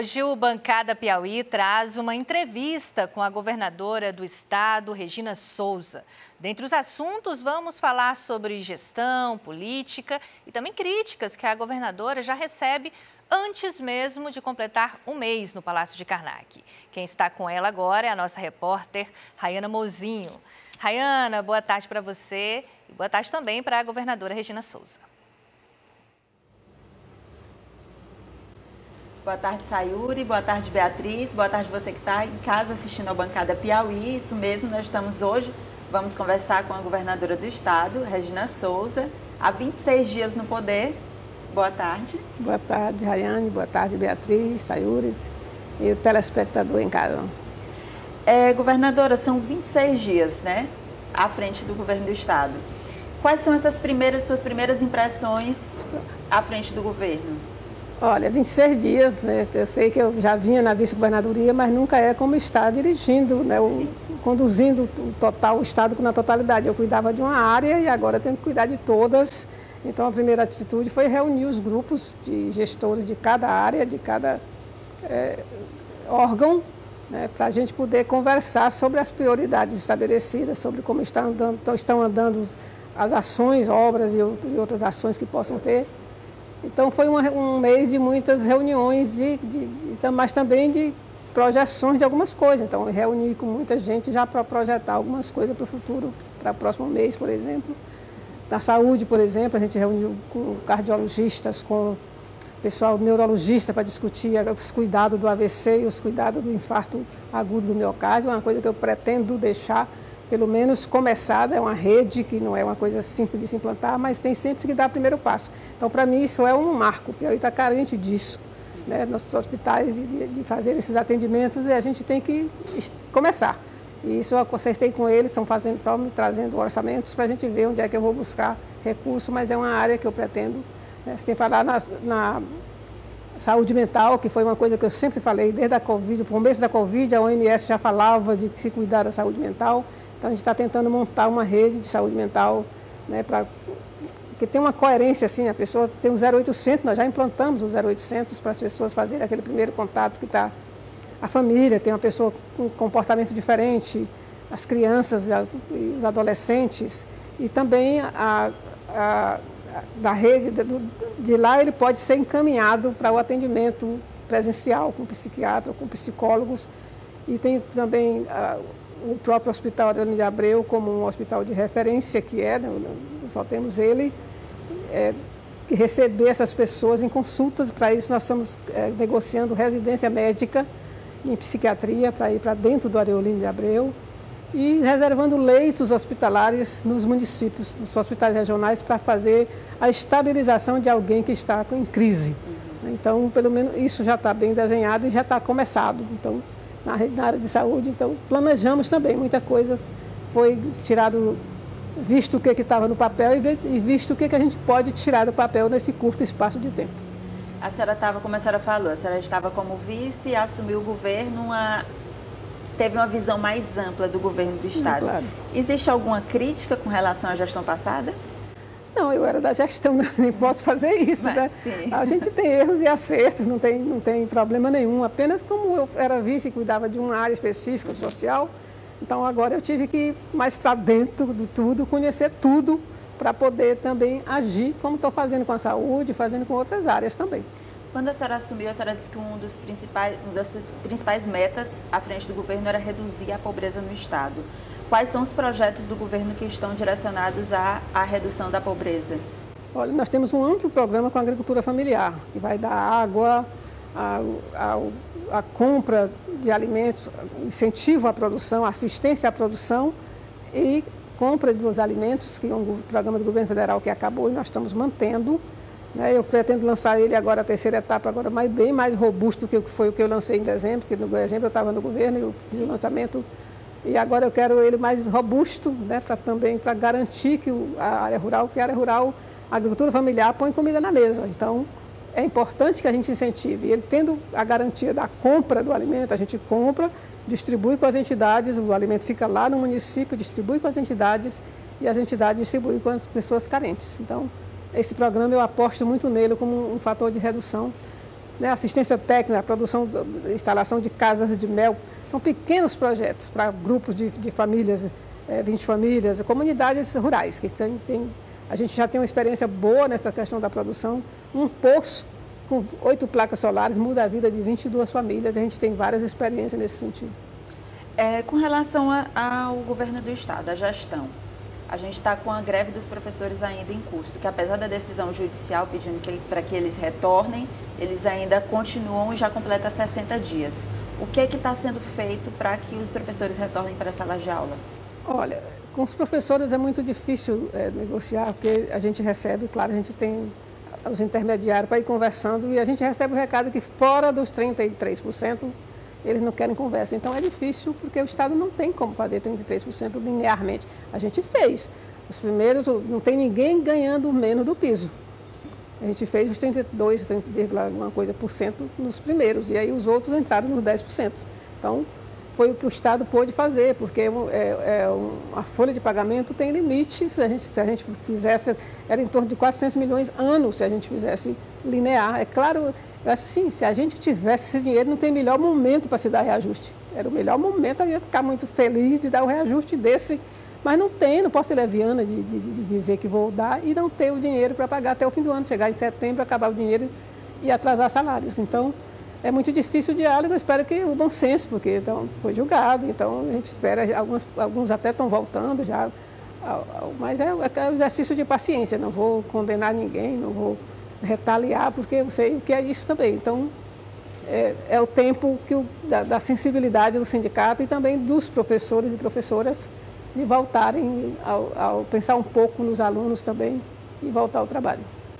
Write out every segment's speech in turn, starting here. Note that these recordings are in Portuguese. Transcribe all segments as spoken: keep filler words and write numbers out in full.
Hoje o Bancada Piauí traz uma entrevista com a governadora do estado, Regina Souza. Dentre os assuntos, vamos falar sobre gestão, política e também críticas que a governadora já recebe antes mesmo de completar um mês no Palácio de Karnak. Quem está com ela agora é a nossa repórter, Rayana Mozinho. Rayana, boa tarde para você e boa tarde também para a governadora Regina Souza. Boa tarde, Sayuri. Boa tarde, Beatriz. Boa tarde você que está em casa assistindo ao Bancada Piauí. Isso mesmo, nós estamos hoje, vamos conversar com a governadora do estado, Regina Souza, há vinte e seis dias no poder. Boa tarde. Boa tarde, Rayane. Boa tarde, Beatriz, Sayuri e o telespectador em casa. É, governadora, são vinte e seis dias, né, à frente do governo do estado. Quais são essas primeiras, suas primeiras impressões à frente do governo? Olha, vinte e seis dias, né? Eu sei que eu já vinha na vice-governadoria, mas nunca é como estar dirigindo, né? O, conduzindo o total, o estado na totalidade. Eu cuidava de uma área e agora tenho que cuidar de todas. Então, a primeira atitude foi reunir os grupos de gestores de cada área, de cada é, órgão, né? Para a gente poder conversar sobre as prioridades estabelecidas, sobre como está andando, estão andando as ações, obras e, e outras ações que possam ter. Então, foi uma, um mês de muitas reuniões, de, de, de, mas também de projeções de algumas coisas. Então, eu reuni com muita gente já para projetar algumas coisas para o futuro, para o próximo mês, por exemplo. Na saúde, por exemplo, a gente reuniu com cardiologistas, com pessoal neurologista para discutir os cuidados do A V C e os cuidados do infarto agudo do miocárdio. É uma coisa que eu pretendo deixar pelo menos começada, é uma rede que não é uma coisa simples de se implantar, mas tem sempre que dar o primeiro passo. Então, para mim, isso é um marco, o Piauí está carente disso, né? Nossos hospitais, de, de fazer esses atendimentos, e a gente tem que começar. E isso eu consertei com eles, estão fazendo, estão me trazendo orçamentos para a gente ver onde é que eu vou buscar recurso, mas é uma área que eu pretendo, né? Sem falar na, na saúde mental, que foi uma coisa que eu sempre falei, desde a Covid, no começo da Covid, a O M S já falava de se cuidar da saúde mental. Então, a gente está tentando montar uma rede de saúde mental, né, para que tenha uma coerência, assim, a pessoa tem o zero oitocentos, nós já implantamos o zero oitocentos para as pessoas fazerem aquele primeiro contato que está a família, tem uma pessoa com comportamento diferente, as crianças e os adolescentes, e também a, a, a da rede, de, de lá ele pode ser encaminhado para o atendimento presencial com psiquiatra, com psicólogos, e tem também a, o próprio Hospital Adeolino de Abreu como um hospital de referência que é, né, só temos ele, é, receber essas pessoas em consultas. Para isso nós estamos é, negociando residência médica em psiquiatria para ir para dentro do Adeolino de Abreu e reservando leitos hospitalares nos municípios, nos hospitais regionais, para fazer a estabilização de alguém que está em crise. Então, pelo menos isso já está bem desenhado e já está começado. Então, Na, na área de saúde, então planejamos também, muita coisa foi tirado, visto o que estava no papel e, e visto o que, que a gente pode tirar do papel nesse curto espaço de tempo. A senhora estava, como a senhora falou, a senhora estava como vice, assumiu o governo, uma, teve uma visão mais ampla do governo do estado. Claro. Existe alguma crítica com relação à gestão passada? Não, eu era da gestão, nem posso fazer isso, mas, né? Sim. A gente tem erros e acertos, não tem, não tem problema nenhum. Apenas como eu era vice e cuidava de uma área específica, social, então agora eu tive que ir mais para dentro de tudo, conhecer tudo, para poder também agir, como estou fazendo com a saúde, fazendo com outras áreas também. Quando a senhora assumiu, a senhora disse que um dos principais, uma das principais metas à frente do governo era reduzir a pobreza no estado. Quais são os projetos do governo que estão direcionados à, à redução da pobreza? Olha, nós temos um amplo programa com a agricultura familiar, que vai dar água, a, a, a compra de alimentos, incentivo à produção, assistência à produção e compra dos alimentos, que é um programa do governo federal que acabou e nós estamos mantendo. Né? Eu pretendo lançar ele agora, a terceira etapa, agora mais, bem mais robusto do que foi o que eu lancei em dezembro, porque no dezembro eu estava no governo e eu fiz o lançamento. E agora eu quero ele mais robusto, né, para também para garantir que o, a área rural, que a área rural, a agricultura familiar põe comida na mesa. Então, é importante que a gente incentive. E ele tendo a garantia da compra do alimento, a gente compra, distribui com as entidades, o alimento fica lá no município, distribui com as entidades e as entidades distribuem com as pessoas carentes. Então, esse programa eu aposto muito nele como um fator de redução né, assistência técnica, a produção, instalação de casas de mel. São pequenos projetos para grupos de, de famílias, é, vinte famílias, comunidades rurais, que tem, tem, a gente já tem uma experiência boa nessa questão da produção. Um poço com oito placas solares muda a vida de vinte e duas famílias, a gente tem várias experiências nesse sentido. É, com relação a, ao governo do estado, a gestão, a gente está com a greve dos professores ainda em curso, que apesar da decisão judicial pedindo que, para que eles retornem, eles ainda continuam e já completam sessenta dias. O que é que está sendo feito para que os professores retornem para a sala de aula? Olha, com os professores é muito difícil é, negociar, porque a gente recebe, claro, a gente tem os intermediários para ir conversando e a gente recebe o recado que fora dos trinta e três por cento eles não querem conversa. Então é difícil porque o Estado não tem como fazer trinta e três por cento linearmente. A gente fez. Os primeiros, não tem ninguém ganhando menos do piso. A gente fez os trinta e dois, trinta, alguma coisa por cento nos primeiros, e aí os outros entraram nos dez por cento. Então, foi o que o Estado pôde fazer, porque é, é, um, a folha de pagamento tem limites. A gente, se a gente fizesse, era em torno de quatrocentos milhões ano, se a gente fizesse linear. É claro, eu acho assim, se a gente tivesse esse dinheiro, não tem melhor momento para se dar reajuste. Era o melhor momento, eu ia ficar muito feliz de dar o reajuste desse. Mas não tem, não posso ser leviana de, de, de dizer que vou dar e não ter o dinheiro para pagar até o fim do ano, chegar em setembro, acabar o dinheiro e atrasar salários. Então, é muito difícil o diálogo, eu espero que o bom senso, porque então, foi julgado, então a gente espera, alguns, alguns até estão voltando já, mas é, é um exercício de paciência, não vou condenar ninguém, não vou retaliar, porque eu sei que é isso também. Então, é, é o tempo que o, da, da sensibilidade do sindicato e também dos professores e professoras de voltarem ao, ao pensar um pouco nos alunos também e voltar ao trabalho.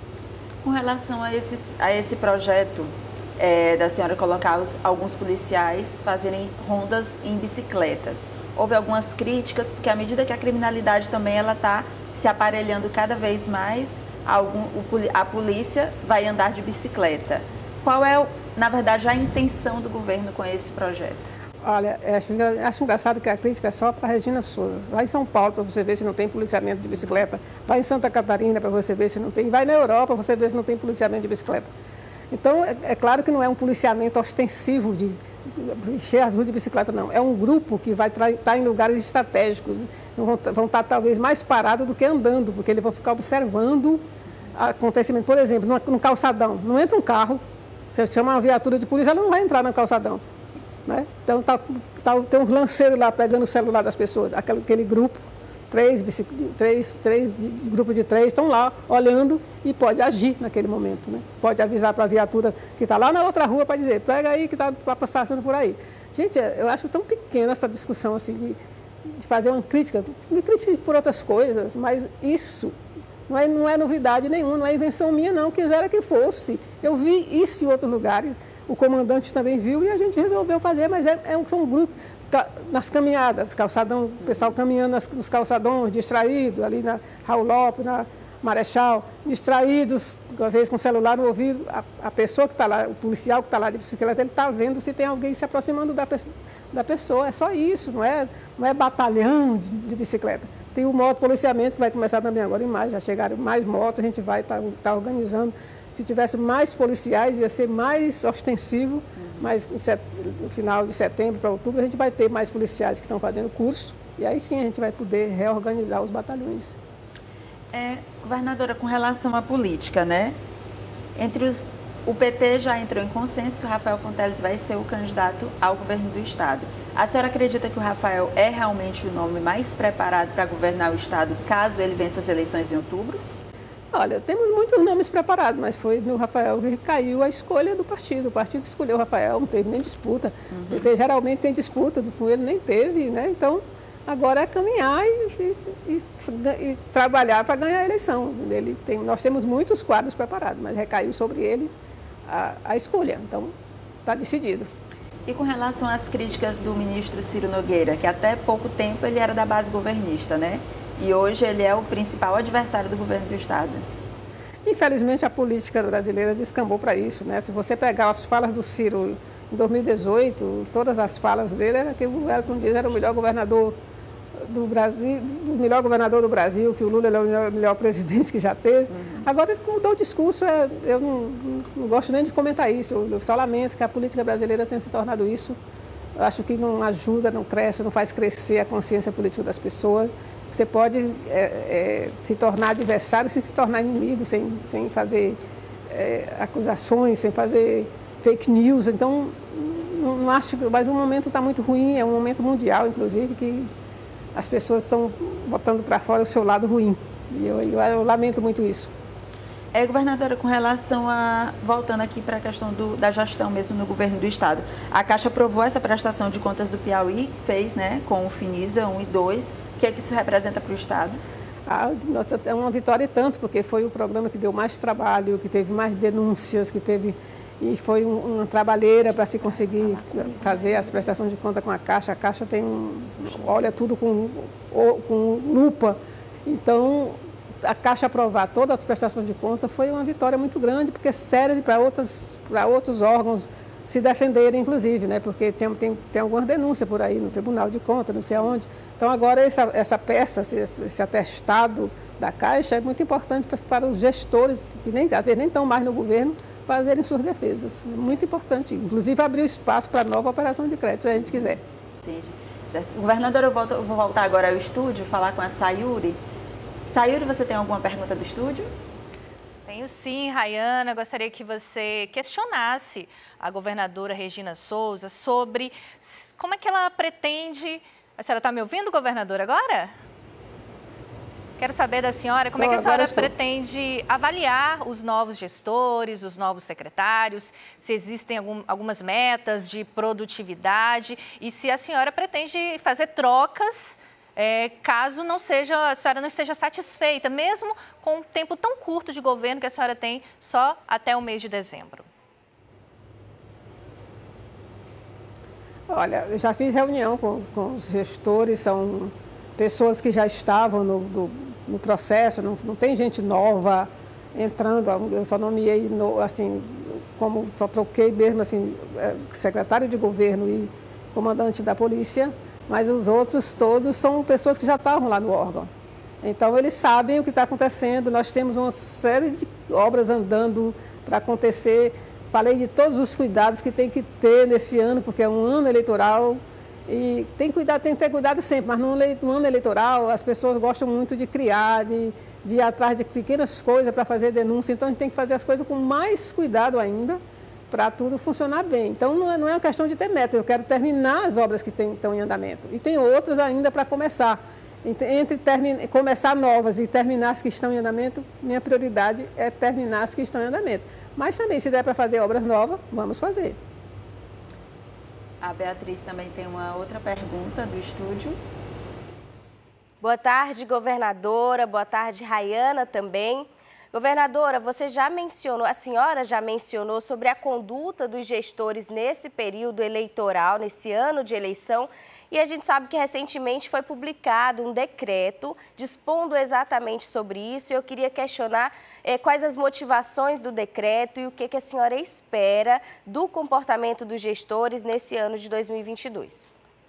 Com relação a, esses, a esse projeto é, da senhora colocar os, alguns policiais fazerem rondas em bicicletas, houve algumas críticas, porque à medida que a criminalidade também ela está se aparelhando cada vez mais, algum, o, a polícia vai andar de bicicleta. Qual é, na verdade, a intenção do governo com esse projeto? Olha, acho, acho engraçado que a crítica é só para a Regina Souza. Vai em São Paulo para você ver se não tem policiamento de bicicleta. Vai em Santa Catarina para você ver se não tem. Vai na Europa para você ver se não tem policiamento de bicicleta. Então, é, é claro que não é um policiamento ostensivo de encher as ruas de bicicleta, não. É um grupo que vai estar em lugares estratégicos. Vão, vão estar talvez mais parados do que andando, porque eles vão ficar observando acontecimento. Por exemplo, no, no calçadão, não entra um carro, você chama uma viatura de polícia, ela não vai entrar no calçadão. Né? Então, tá, tá, tem uns lanceiros lá pegando o celular das pessoas, aquele, aquele grupo, três, três, três de, grupo de três, estão lá olhando e pode agir naquele momento. Né? Pode avisar para a viatura que está lá na outra rua para dizer, pega aí que está passando por aí. Gente, eu acho tão pequena essa discussão assim, de, de fazer uma crítica, me critique por outras coisas, mas isso não é, não é novidade nenhuma, não é invenção minha não, quisera que fosse. Eu vi isso em outros lugares. O comandante também viu e a gente resolveu fazer, mas é, é um, são um grupo nas caminhadas, calçadão, o pessoal caminhando nas, nos calçadões, distraído, ali na Raul Lopes, na Marechal, distraídos, às vezes com o celular no ouvido, a, a pessoa que está lá, o policial que está lá de bicicleta, ele está vendo se tem alguém se aproximando da, da pessoa, é só isso, não é, não é batalhão de, de bicicleta. Tem o moto policiamento que vai começar também agora em maio, já chegaram mais motos, a gente vai estar tá, tá organizando. Se tivesse mais policiais, ia ser mais ostensivo, uhum. Mas no final de setembro para outubro a gente vai ter mais policiais que estão fazendo curso e aí sim a gente vai poder reorganizar os batalhões. É, governadora, com relação à política, né? Entre os, o P T já entrou em consenso que o Rafael Fonteles vai ser o candidato ao governo do estado. A senhora acredita que o Rafael é realmente o nome mais preparado para governar o estado caso ele vença as eleições em outubro? Olha, temos muitos nomes preparados, mas foi no Rafael que caiu a escolha do partido. O partido escolheu o Rafael, não teve nem disputa. Uhum. O P T geralmente tem disputa, com ele nem teve, né? Então, agora é caminhar e, e, e, e trabalhar para ganhar a eleição. Ele tem, nós temos muitos quadros preparados, mas recaiu sobre ele a, a escolha. Então, está decidido. E com relação às críticas do ministro Ciro Nogueira, que até pouco tempo ele era da base governista, né? E hoje ele é o principal adversário do governo do estado. Infelizmente, a política brasileira descambou para isso, né? Se você pegar as falas do Ciro em dois mil e dezoito, todas as falas dele era que o Wellington Dias era o melhor governador do Brasil, do melhor governador do Brasil, que o Lula é o melhor, melhor presidente que já teve. Uhum. Agora, mudou o discurso, é, eu não, não gosto nem de comentar isso, eu só lamento que a política brasileira tenha se tornado isso. Eu acho que não ajuda, não cresce, não faz crescer a consciência política das pessoas. Você pode é, é, se tornar adversário sem se tornar inimigo, sem, sem fazer é, acusações, sem fazer fake news. Então, não, não acho que... Mas o momento está muito ruim, é um momento mundial, inclusive, que as pessoas estão botando para fora o seu lado ruim. E eu, eu, eu lamento muito isso. É, governadora, com relação a... Voltando aqui para a questão do, da gestão mesmo no governo do Estado. A Caixa aprovou essa prestação de contas do Piauí, fez, né, com o Finisa um e dois. O que é que isso representa para o Estado? Ah, nossa, é uma vitória e tanto, porque foi o programa que deu mais trabalho, que teve mais denúncias, que teve... E foi um, uma trabalheira para se conseguir fazer as prestações de conta com a Caixa. A Caixa tem um, olha tudo com, com lupa. Então, a Caixa aprovar todas as prestações de conta foi uma vitória muito grande, porque serve para outros, para outros órgãos se defenderem, inclusive, né? Porque tem, tem, tem algumas denúncias por aí no Tribunal de Contas, não sei aonde. Então, agora, essa, essa peça, esse, esse atestado da Caixa é muito importante para, para os gestores, que nem, nem estão mais no governo, fazerem suas defesas. É muito importante. Inclusive, abrir o espaço para nova operação de crédito, se a gente quiser. Entendi. Certo. Governadora, eu, volto, eu vou voltar agora ao estúdio, falar com a Sayuri. Sayuri, você tem alguma pergunta do estúdio? Tenho sim, Rayana. Gostaria que você questionasse a governadora Regina Souza sobre como é que ela pretende... A senhora está me ouvindo, governadora, agora? Quero saber da senhora como é que a senhora pretende avaliar os novos gestores, os novos secretários, se existem algum, algumas metas de produtividade e se a senhora pretende fazer trocas é, caso não seja, a senhora não esteja satisfeita, mesmo com o tempo tão curto de governo que a senhora tem só até o mês de dezembro. Olha, eu já fiz reunião com os, com os gestores, são pessoas que já estavam no, no, no processo, não, não tem gente nova entrando, eu só nomeei, no, assim, como só troquei mesmo, assim, secretário de governo e comandante da polícia, mas os outros todos são pessoas que já estavam lá no órgão. Então, eles sabem o que está acontecendo, nós temos uma série de obras andando para acontecer. Falei de todos os cuidados que tem que ter nesse ano, porque é um ano eleitoral e tem, cuidado, tem que ter cuidado sempre, mas no, no ano eleitoral as pessoas gostam muito de criar, de, de ir atrás de pequenas coisas para fazer denúncia, então a gente tem que fazer as coisas com mais cuidado ainda para tudo funcionar bem. Então não é, não é uma questão de ter meta, eu quero terminar as obras que tem, estão em andamento e tem outras ainda para começar. Entre termine, começar novas e terminar as que estão em andamento, minha prioridade é terminar as que estão em andamento. Mas também, se der para fazer obras novas, vamos fazer. A Beatriz também tem uma outra pergunta do estúdio. Boa tarde, governadora. Boa tarde, Rayana também. Governadora, você já mencionou, a senhora já mencionou sobre a conduta dos gestores nesse período eleitoral, nesse ano de eleição, e a gente sabe que recentemente foi publicado um decreto dispondo exatamente sobre isso, e eu queria questionar eh, quais as motivações do decreto e o que, que a senhora espera do comportamento dos gestores nesse ano de dois mil e vinte e dois.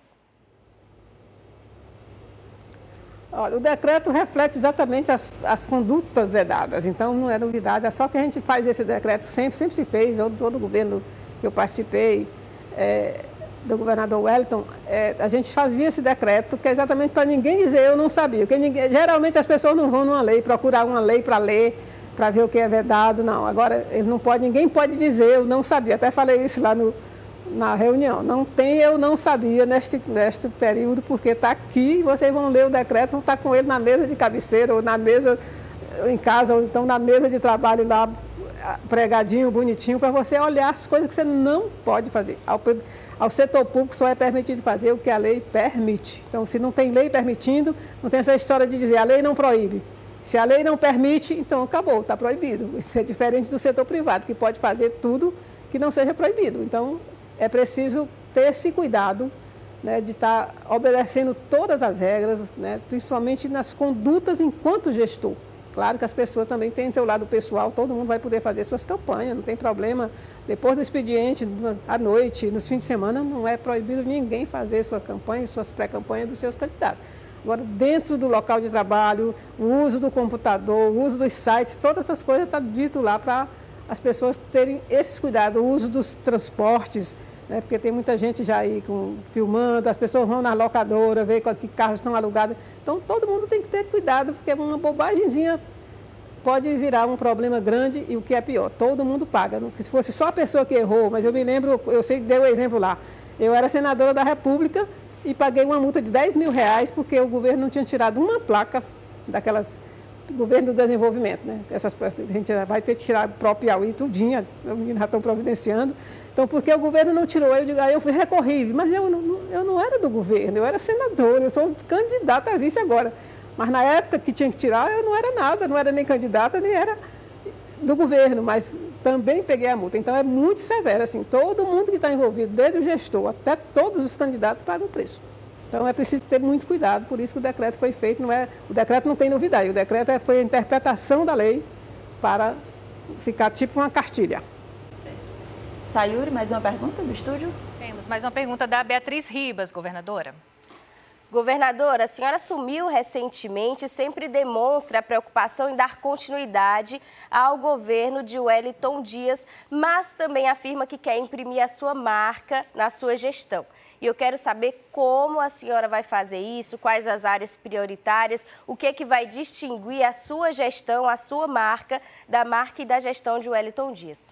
Olha, o decreto reflete exatamente as, as condutas vedadas, então não é novidade, é só que a gente faz esse decreto sempre, sempre se fez, todo, todo governo que eu participei, é, do governador Wellington, é, a gente fazia esse decreto, que é exatamente para ninguém dizer eu não sabia, porque ninguém, geralmente as pessoas não vão numa lei, procurar uma lei para ler, para ver o que é vedado, não, agora ele não pode, ninguém pode dizer eu não sabia, até falei isso lá no... na reunião. Não tem, eu não sabia neste, neste período, porque está aqui, vocês vão ler o decreto, vão estar com ele na mesa de cabeceira, ou na mesa em casa, ou então na mesa de trabalho lá, pregadinho, bonitinho, para você olhar as coisas que você não pode fazer. Ao, ao setor público só é permitido fazer o que a lei permite. Então, se não tem lei permitindo, não tem essa história de dizer a lei não proíbe. Se a lei não permite, então acabou, está proibido. Isso é diferente do setor privado, que pode fazer tudo que não seja proibido. Então, é preciso ter esse cuidado, né, de estar obedecendo todas as regras, né, principalmente nas condutas enquanto gestor. Claro que as pessoas também têm seu lado pessoal, todo mundo vai poder fazer suas campanhas, não tem problema. Depois do expediente, à noite, nos fins de semana, não é proibido ninguém fazer sua campanha, suas pré-campanhas dos seus candidatos. Agora, dentro do local de trabalho, o uso do computador, o uso dos sites, todas essas coisas está dito lá para as pessoas terem esses cuidados, o uso dos transportes, né? Porque tem muita gente já aí com, filmando, as pessoas vão na locadora, ver que carros estão alugados. Então, todo mundo tem que ter cuidado, porque uma bobagemzinha pode virar um problema grande e o que é pior, todo mundo paga. Se fosse só a pessoa que errou, mas eu me lembro, eu sei que deu o exemplo lá, eu era senadora da República e paguei uma multa de dez mil reais porque o governo não tinha tirado uma placa daquelas, do governo do desenvolvimento, né? Essas, a gente vai ter que tirar para o Piauí tudinho, já estão providenciando. Então, porque o governo não tirou, eu digo, aí eu fui recorri, mas eu não, eu não era do governo, eu era senadora, eu sou candidata a vice agora. Mas na época que tinha que tirar, eu não era nada, não era nem candidata, nem era do governo, mas também peguei a multa. Então é muito severo, assim, todo mundo que está envolvido, desde o gestor até todos os candidatos, pagam o preço. Então é preciso ter muito cuidado, por isso que o decreto foi feito, não é, o decreto não tem novidade, o decreto é, foi a interpretação da lei para ficar tipo uma cartilha. Sayuri, mais uma pergunta do estúdio? Temos mais uma pergunta da Beatriz Ribas, governadora. Governadora, a senhora assumiu recentemente e sempre demonstra a preocupação em dar continuidade ao governo de Wellington Dias, mas também afirma que quer imprimir a sua marca na sua gestão. E eu quero saber como a senhora vai fazer isso, quais as áreas prioritárias, o que é que vai distinguir a sua gestão, a sua marca, da marca e da gestão de Wellington Dias.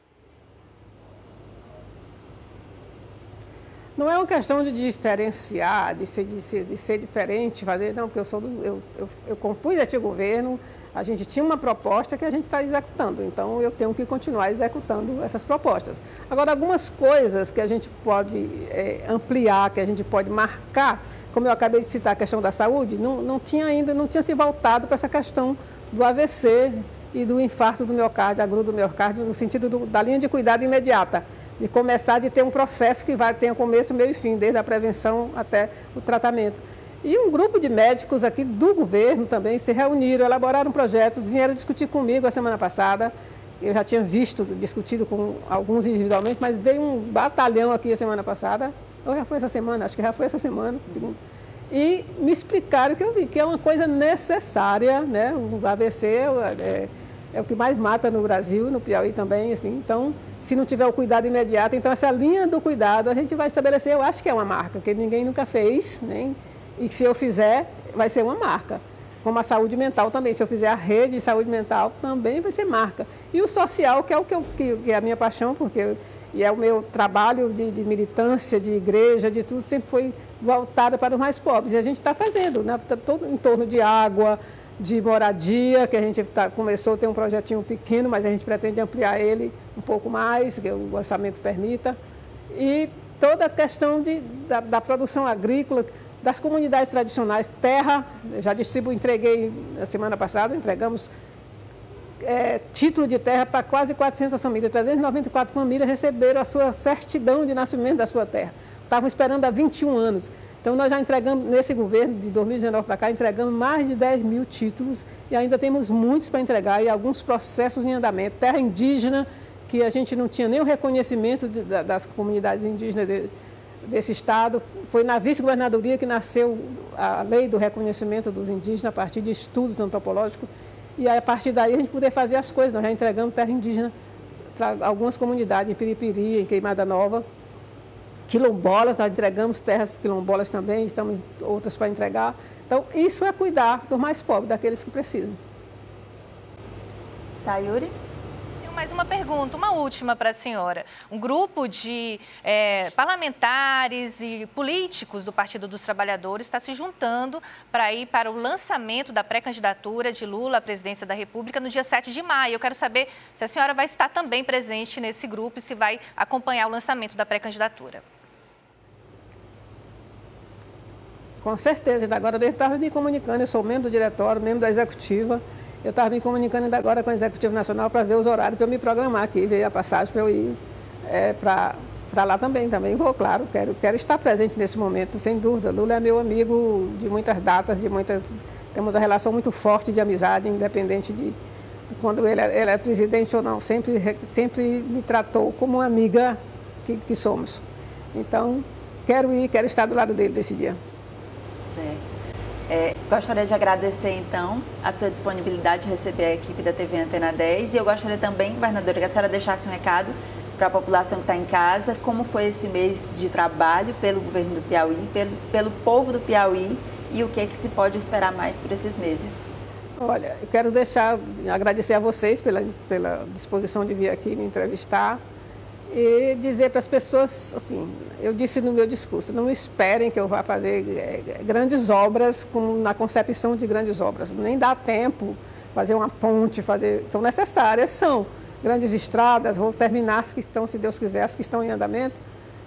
Não é uma questão de diferenciar, de ser, de ser, de ser diferente, fazer, não, porque eu sou do, eu, eu, eu compus este governo, a gente tinha uma proposta que a gente está executando, então eu tenho que continuar executando essas propostas. Agora, algumas coisas que a gente pode é, ampliar, que a gente pode marcar, como eu acabei de citar a questão da saúde, não, não tinha ainda, não tinha se voltado para essa questão do A V C e do infarto do miocárdio, agrudo do miocárdio, no sentido do, da linha de cuidado imediata, de começar de ter um processo que vai ter um começo, meio e fim, desde a prevenção até o tratamento. E um grupo de médicos aqui do governo também se reuniram, elaboraram projetos, vieram discutir comigo a semana passada. Eu já tinha visto, discutido com alguns individualmente, mas veio um batalhão aqui a semana passada, ou já foi essa semana, acho que já foi essa semana, e me explicaram que eu vi que é uma coisa necessária, né? O A V C é, é o que mais mata no Brasil, no Piauí também, assim, então, se não tiver o cuidado imediato, então essa linha do cuidado a gente vai estabelecer, eu acho que é uma marca, que ninguém nunca fez, né? E que se eu fizer, vai ser uma marca. Como a saúde mental também, se eu fizer a rede de saúde mental, também vai ser marca. E o social, que é o que, eu, que, que é a minha paixão, porque eu, e é o meu trabalho de, de militância, de igreja, de tudo, sempre foi voltado para os mais pobres. E a gente está fazendo, né? Todo em torno de água, de moradia, que a gente tá, começou a ter um projetinho pequeno, mas a gente pretende ampliar ele um pouco mais, que o orçamento permita. E toda a questão de, da, da produção agrícola, das comunidades tradicionais, terra, já distribuí, entreguei na semana passada, entregamos é, título de terra para quase quatrocentas famílias, trezentas e noventa e quatro famílias receberam a sua certidão de nascimento da sua terra. Estavam esperando há vinte e um anos. Então, nós já entregamos, nesse governo de dois mil e dezenove para cá, entregamos mais de dez mil títulos e ainda temos muitos para entregar e alguns processos em andamento. Terra indígena, que a gente não tinha nem o reconhecimento de, das comunidades indígenas de, desse estado. Foi na vice-governadoria que nasceu a lei do reconhecimento dos indígenas a partir de estudos antropológicos. E aí, a partir daí a gente poder fazer as coisas. Nós já entregamos terra indígena para algumas comunidades, em Piripiri, em Queimada Nova. Quilombolas, nós entregamos terras quilombolas também, estamos outras para entregar. Então, isso é cuidar dos mais pobres, daqueles que precisam. Sayuri? Tenho mais uma pergunta, uma última para a senhora. Um grupo de é, parlamentares e políticos do Partido dos Trabalhadores está se juntando para ir para o lançamento da pré-candidatura de Lula à presidência da República no dia sete de maio. Eu quero saber se a senhora vai estar também presente nesse grupo e se vai acompanhar o lançamento da pré-candidatura. Com certeza, ainda agora eu estava me comunicando, eu sou membro do diretório, membro da executiva, eu estava me comunicando ainda agora com o Executivo Nacional para ver os horários, para eu me programar aqui, ver a passagem para eu ir é, para lá também, também vou, claro, quero, quero estar presente nesse momento, sem dúvida. Lula é meu amigo de muitas datas, de muitas, temos uma relação muito forte de amizade, independente de, de quando ele é, ele é presidente ou não, sempre, sempre me tratou como uma amiga que, que somos. Então, quero ir, quero estar do lado dele desse dia. É, gostaria de agradecer, então, a sua disponibilidade de receber a equipe da T V Antena dez. E eu gostaria também, governadora, que a senhora deixasse um recado para a população que está em casa, como foi esse mês de trabalho pelo governo do Piauí, pelo, pelo povo do Piauí, e o que é que se pode esperar mais por esses meses. Olha, eu quero deixar, agradecer a vocês pela, pela disposição de vir aqui me entrevistar e dizer para as pessoas, assim, eu disse no meu discurso, não esperem que eu vá fazer é, grandes obras como na concepção de grandes obras, nem dá tempo fazer uma ponte, fazer, são necessárias, são grandes estradas, vou terminar as que estão, se Deus quiser, as que estão em andamento,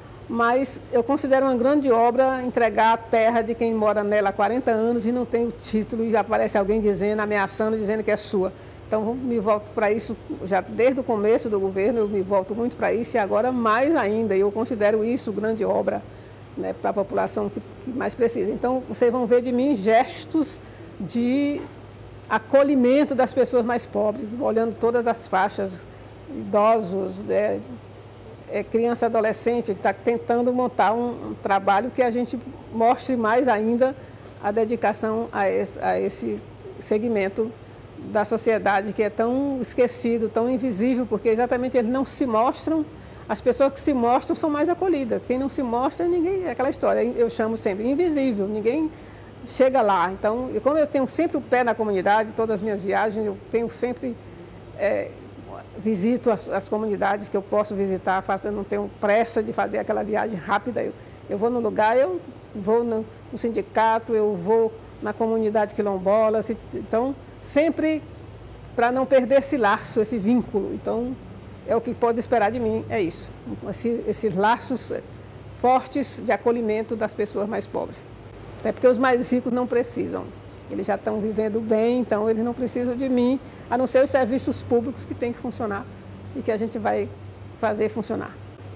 mas eu considero uma grande obra entregar a terra de quem mora nela há quarenta anos e não tem o título e já aparece alguém dizendo, ameaçando, dizendo que é sua. Então, eu me volto para isso, já desde o começo do governo, eu me volto muito para isso e agora mais ainda. Eu considero isso grande obra, né, para a população que, que mais precisa. Então, vocês vão ver de mim gestos de acolhimento das pessoas mais pobres, olhando todas as faixas, idosos, né, é, criança, adolescente, está tentando montar um, um trabalho que a gente mostre mais ainda a dedicação a esse, a esse segmento da sociedade que é tão esquecido, tão invisível, porque exatamente eles não se mostram, as pessoas que se mostram são mais acolhidas, quem não se mostra, ninguém, é aquela história, eu chamo sempre invisível, ninguém chega lá. Então, como eu tenho sempre o pé na comunidade, todas as minhas viagens, eu tenho sempre, é, visito as, as comunidades que eu posso visitar, faço, eu não tenho pressa de fazer aquela viagem rápida, eu, eu vou no lugar, eu vou no, no sindicato, eu vou na comunidade quilombola, se, então, sempre para não perder esse laço, esse vínculo. Então, é o que pode esperar de mim, é isso. Esse, esses laços fortes de acolhimento das pessoas mais pobres. Até porque os mais ricos não precisam. Eles já estão vivendo bem, então eles não precisam de mim, a não ser os serviços públicos que têm que funcionar e que a gente vai fazer funcionar.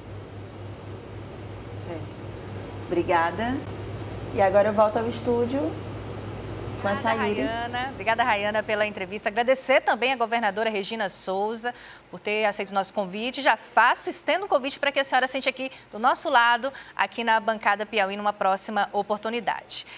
Certo. Obrigada. E agora eu volto ao estúdio. Obrigada, Rayana. Obrigada, Rayana, pela entrevista. Agradecer também a governadora Regina Souza por ter aceito o nosso convite. Já faço, estendo o convite para que a senhora sente aqui do nosso lado, aqui na bancada Piauí, numa próxima oportunidade.